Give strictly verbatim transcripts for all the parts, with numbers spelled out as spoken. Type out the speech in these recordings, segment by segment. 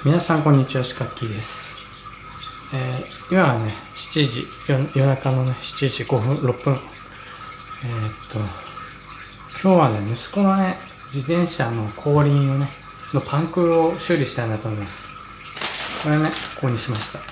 皆さんこんにちは、しかっきーです。えー、今はね、しちじ、夜, 夜中のね、しちじごふん、ろっぷん。えー、っと、今日はね、息子のね、自転車の後輪をね、のパンクを修理したいなと思います。これね、購入しました。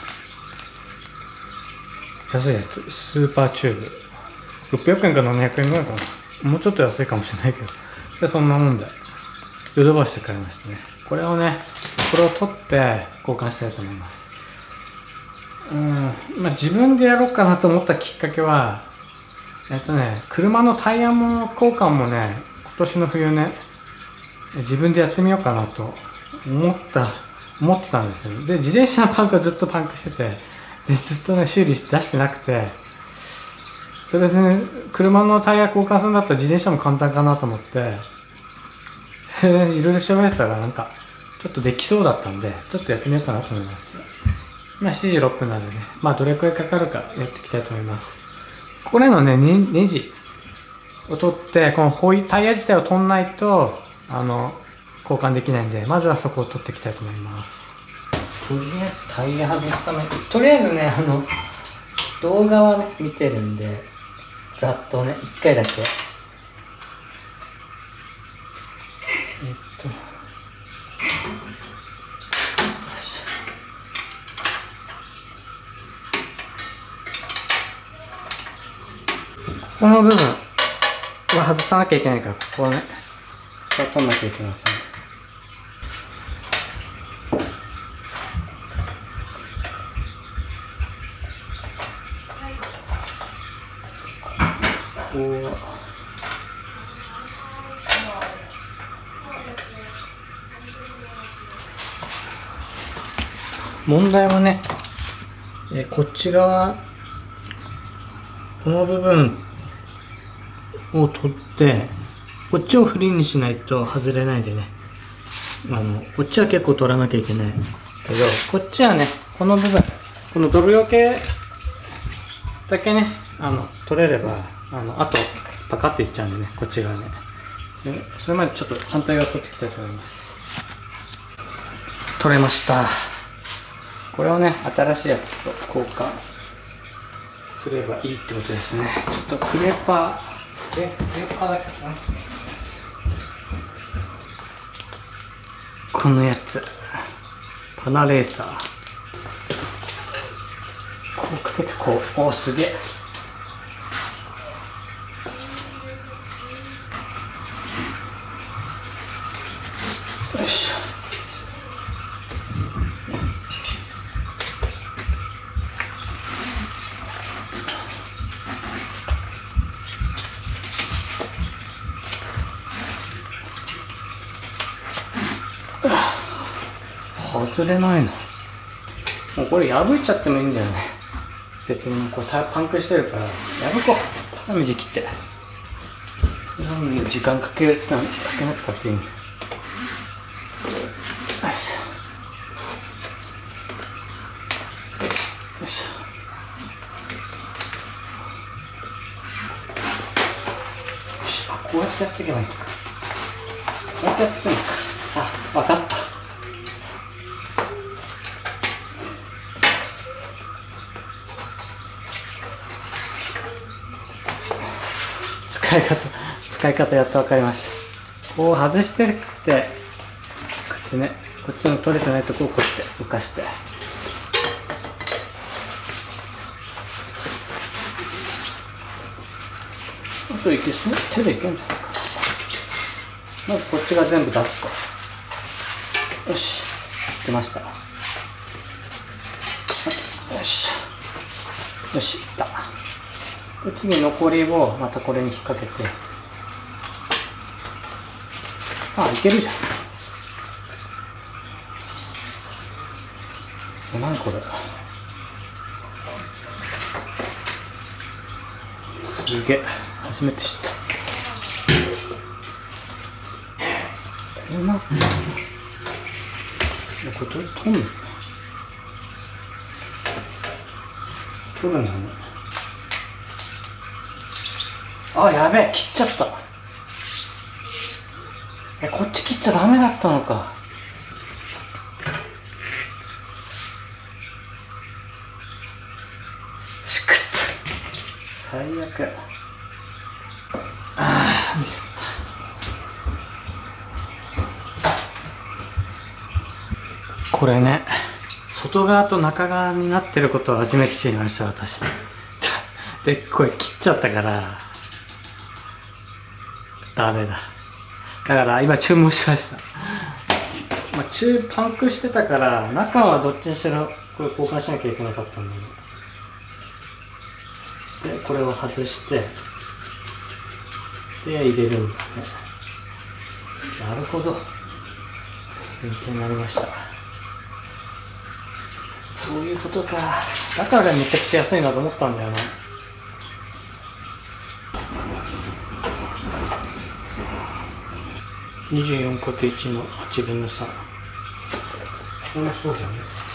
安いやつ、スーパーチューブ。ろっぴゃくえんかななひゃくえんぐらいかな。もうちょっと安いかもしれないけど。で、そんなもんで、ヨドバシで買いましたね。これをね、これを取って交換したいと思います。うん、まあ自分でやろうかなと思ったきっかけは、えっとね、車のタイヤも交換もね、今年の冬ね、自分でやってみようかなと思った、思ってたんですよ。で、自転車のパンクはずっとパンクしてて、で、ずっとね、修理出してなくて、それでね、車のタイヤ交換するんだったら自転車も簡単かなと思って、それでいろいろ調べたらなんか、ちょっとできそうだったんで、ちょっとやってみようかなと思います。今しちじろっぷんなんでね、まあどれくらいかかるかやっていきたいと思います。これのね、ねネジを取って、このホイタイヤ自体を取んないと、あの、交換できないんで、まずはそこを取っていきたいと思います。とりあえずタイヤ外すため、とりあえずね、あの、動画はね、見てるんで、ざっとね、一回だけ。えっと、この部分は外さなきゃいけないから、ここをね、ここを取んなきゃいけません。こう問題はね、えこっち側、この部分を取って、こっちをフリーにしないと外れないでね。あの、こっちは結構取らなきゃいけないけど、こっちはね、この部分、この泥よけだけね、あの、取れれば、あの、あと、パカっていっちゃうんでね、こっち側ね。それまでちょっと反対側取っていきたいと思います。取れました。これをね、新しいやつと交換すればいいってことですね。ちょっとクレーパー、クレーパーだけかな。このやつ、パナレーサー。こうかけてこう、おーすげえ。よいしょ。外れないの。もうこれ破いちゃってもいいんだよね。別にこうパンクしてるから破こう。ハサミで切って。何に時間かけかけなくたっていいんだよ。よいしょ。よいしょ。あ、こうやってやっていけばいいのか。こうやってやっていくのか。あ、わかった。使い方、使い方やっと分かりました。こう外してって、こうやってね、こっちの取れてないとこをこうやって浮かして。あといけそう？手でいけんじゃないかな。まずこっちが全部出すと。よし、出ました。よし。よし、いった。で次残りをまたこれに引っ掛けて、ああいけるじゃん。え、何これ、すげえ、初めて知った。これな、これ取る取るの取るんだね。あ、やべえ、切っちゃった。え、こっち切っちゃダメだったのか。 最悪。ああミスった。これね、外側と中側になってることを初めて知りました、私。で、これ切っちゃったから、ダメだ。だから今注文しました。まあ、中パンクしてたから、中はどっちにしろこれ交換しなきゃいけなかったんだけど。で、これを外して、で、入れるんだね。なるほど。勉強になりました。そういうことか。だからめちゃくちゃ安いなと思ったんだよな。にじゅうよんかけるいちのはちぶんのさん。これもそうだよね。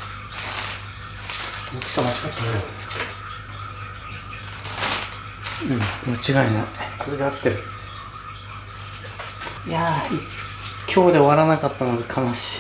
大きさ間違ってない。うん、間違いない。これで合ってる。いやー、今日で終わらなかったので悲しい。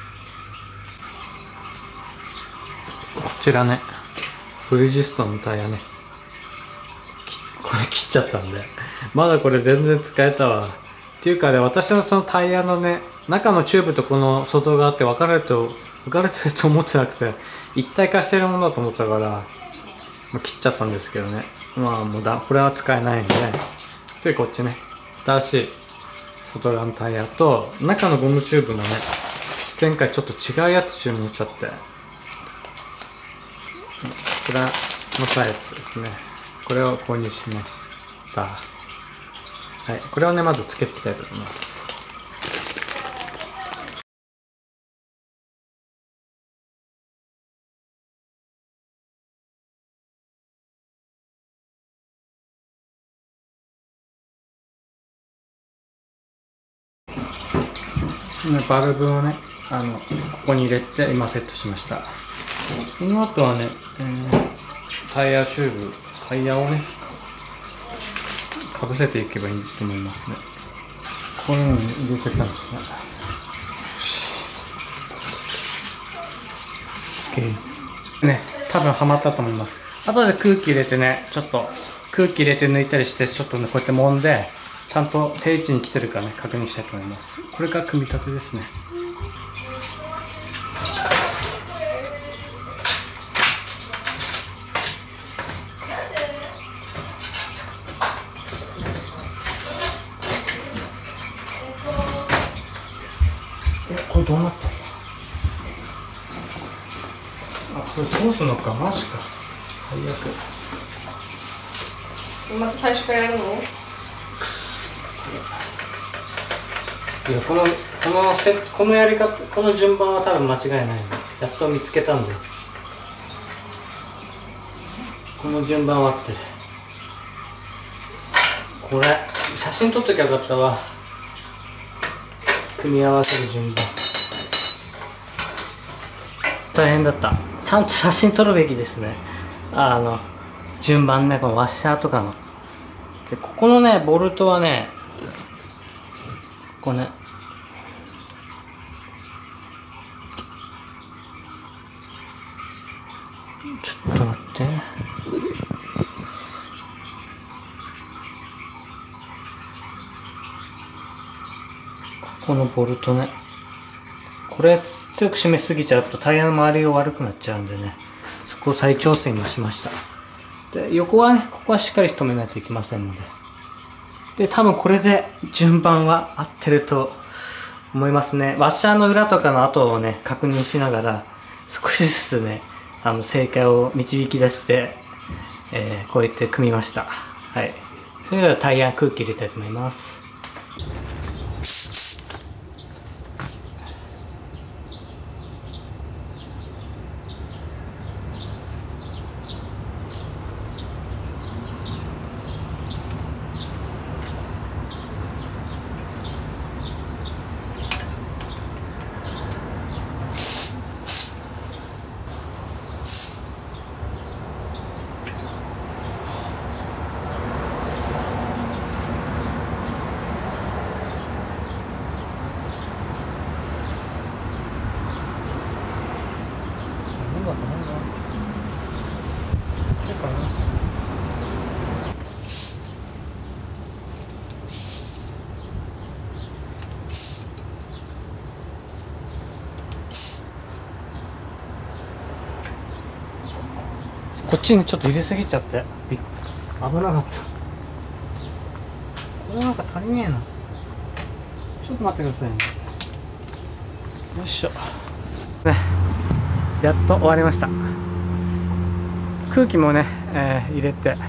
こちらね、ブリヂストンのタイヤね。これ切っちゃったんで、まだこれ全然使えたわ。っていうかね、私のそのタイヤのね、中のチューブとこの外側って分かれると、分かれてると思ってなくて、一体化してるものだと思ったから、まあ、切っちゃったんですけどね。まあもうだ、これは使えないんで、次こっちね、新しい外側のタイヤと、中のゴムチューブのね、前回ちょっと違うやつ注文しちゃって、こちらのサイズですね。これを購入しました。はい、これをね、まずつけていきたいと思います。バルブをね、あの、ここに入れて今セットしました。その後はね、えー、タイヤチューブ、タイヤをね、かぶせていけばいいと思いますね。こういうのに入れてたんですね。OK。ね、多分はまったと思います。後で空気入れてね、ちょっと空気入れて抜いたりして、ちょっとね、こうやって揉んで、ちゃんと定位置に来てるかね、確認したいと思います。これが組み立てですね。これどうなったの？あ、これ通すのか、マジか。最悪。 また最初からやるの？ いや、この、このセット、このやり方、この順番は多分間違いないの。やっと見つけたんで。この順番は合ってる。これ、写真撮っときゃよかったわ。組み合わせる順番。大変だった。ちゃんと写真撮るべきですね。あの、順番ね、このワッシャーとかの。で、ここのね、ボルトはね、ここね、ちょっと待って。ここのボルトね。これ強く締めすぎちゃうとタイヤの周りが悪くなっちゃうんでね。そこを再調整にしました。で、横はね、ここはしっかり止めないといけませんので。で、多分これで順番は合ってると思いますね。ワッシャーの裏とかの跡をね、確認しながら、少しずつね、あの、正解を導き出して、えー、こうやって組みました。はい。それではタイヤ空気入れたいと思います。 こっちにちょっと入れすぎちゃってびっ危なかった。これなんか足りねえな。ちょっと待ってくださいね。よいしょね、やっと終わりました。空気もね、えー、入れて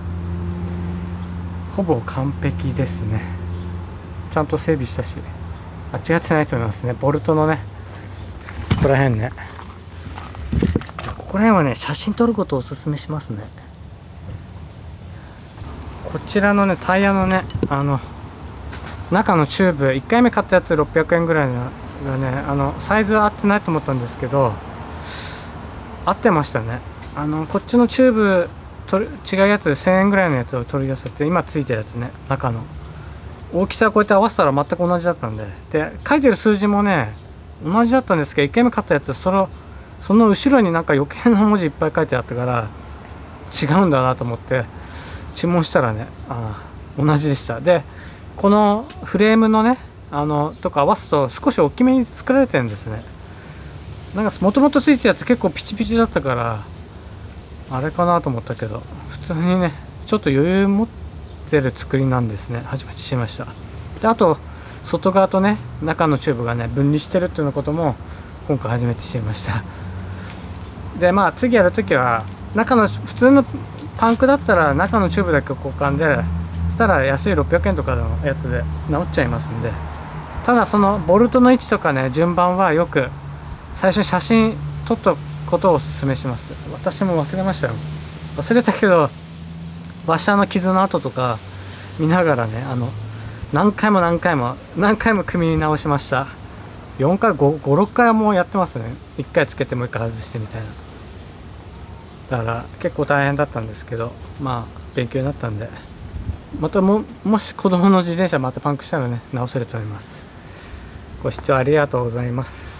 ほぼ完璧ですね。ちゃんと整備したし間違ってないと思いますね。ボルトのねここら辺ね、ここら辺はね写真撮ることをおすすめしますね。こちらのねタイヤのねあの中のチューブいっかいめ買ったやつろっぴゃくえんぐらいのがね、あのサイズは合ってないと思ったんですけど合ってましたね。あのこっちのチューブと違うやつでせんえんぐらいのやつを取り寄せて、今ついてるやつね、中の大きさをこうやって合わせたら全く同じだったんで、で書いてる数字もね同じだったんですけど、いっかいめ買ったやつそのその後ろになんか余計な文字いっぱい書いてあったから違うんだなと思って注文したらね、あ同じでした。でこのフレームのねあのとか合わすと少し大きめに作られてるんですね。なんかもともとついてるやつ結構ピチピチだったからあれかなと思ったけど、普通にねちょっと余裕持ってる作りなんですね。初めて知りました。であと外側とね中のチューブがね分離してるっていうことも今回初めて知りました。でまあ次やるときは中の普通のパンクだったら中のチューブだけ交換で、そしたら安いろっぴゃくえんとかのやつで直っちゃいますんで、ただそのボルトの位置とかね順番はよく最初に写真撮っとくことをおすすめします。私も忘れましたよ。忘れたけどワッシャーの傷の跡とか見ながらね、あの何回も何回も何回も組み直しました。よんかいご、ろっかいはもうやってますね。いっかいつけてもういっかい外してみたいな。だから結構大変だったんですけど、まあ勉強になったんで、またももし子供の自転車またパンクしたらね直せると思います。ご視聴ありがとうございます。